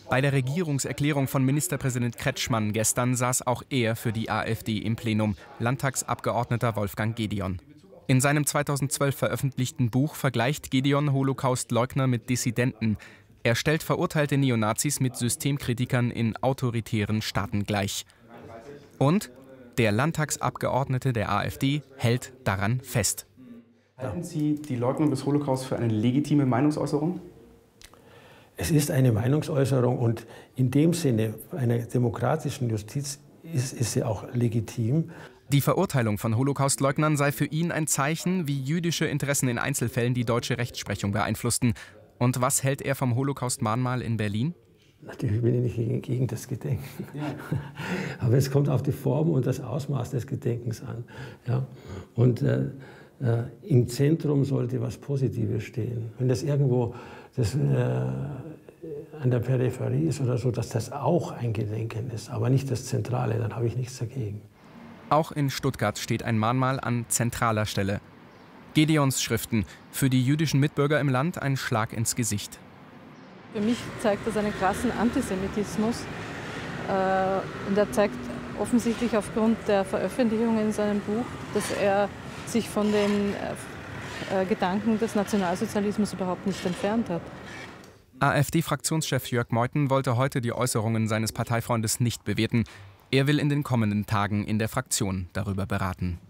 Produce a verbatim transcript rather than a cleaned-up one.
Bei der Regierungserklärung von Ministerpräsident Kretschmann gestern saß auch er für die AfD im Plenum, Landtagsabgeordneter Wolfgang Gedeon. In seinem zweitausendzwölf veröffentlichten Buch vergleicht Gedeon Holocaustleugner mit Dissidenten. Er stellt verurteilte Neonazis mit Systemkritikern in autoritären Staaten gleich. Und der Landtagsabgeordnete der AfD hält daran fest. Halten Sie die Leugnung des Holocaust für eine legitime Meinungsäußerung? Es ist eine Meinungsäußerung und in dem Sinne einer demokratischen Justiz ist, ist sie auch legitim. Die Verurteilung von Holocaustleugnern sei für ihn ein Zeichen, wie jüdische Interessen in Einzelfällen die deutsche Rechtsprechung beeinflussten. Und was hält er vom Holocaust-Mahnmal in Berlin? Natürlich bin ich nicht gegen, gegen das Gedenken. Ja. Aber es kommt auf die Form und das Ausmaß des Gedenkens an. Ja? Und äh, äh, im Zentrum sollte was Positives stehen. Wenn das irgendwo das, äh, an der Peripherie ist oder so, dass das auch ein Gedenken ist, aber nicht das Zentrale, dann habe ich nichts dagegen. Auch in Stuttgart steht ein Mahnmal an zentraler Stelle. Gedeons Schriften, für die jüdischen Mitbürger im Land ein Schlag ins Gesicht. Für mich zeigt das einen krassen Antisemitismus. Und er zeigt offensichtlich aufgrund der Veröffentlichungen in seinem Buch, dass er sich von den Gedanken des Nationalsozialismus überhaupt nicht entfernt hat. AfD-Fraktionschef Jörg Meuthen wollte heute die Äußerungen seines Parteifreundes nicht bewerten. Er will in den kommenden Tagen in der Fraktion darüber beraten.